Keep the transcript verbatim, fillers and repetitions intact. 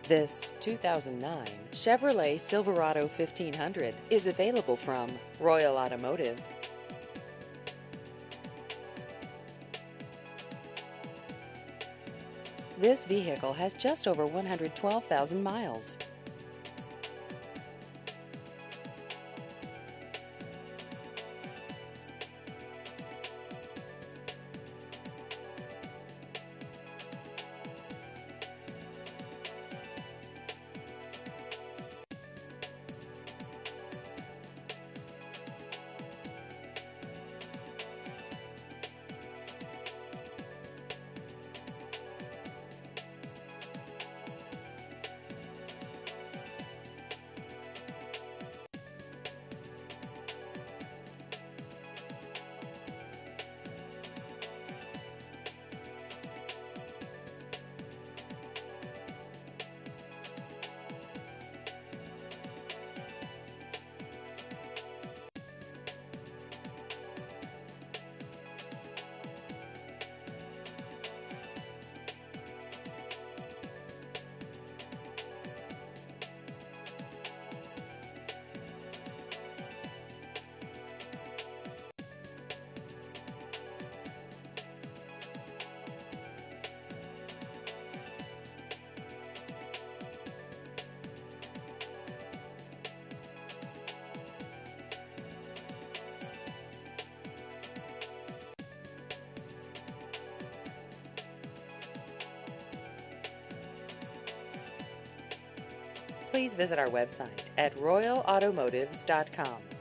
This two thousand nine Chevrolet Silverado fifteen hundred is available from Royal Automotive. This vehicle has just over one hundred twelve thousand miles. Please visit our website at royal automotives dot com.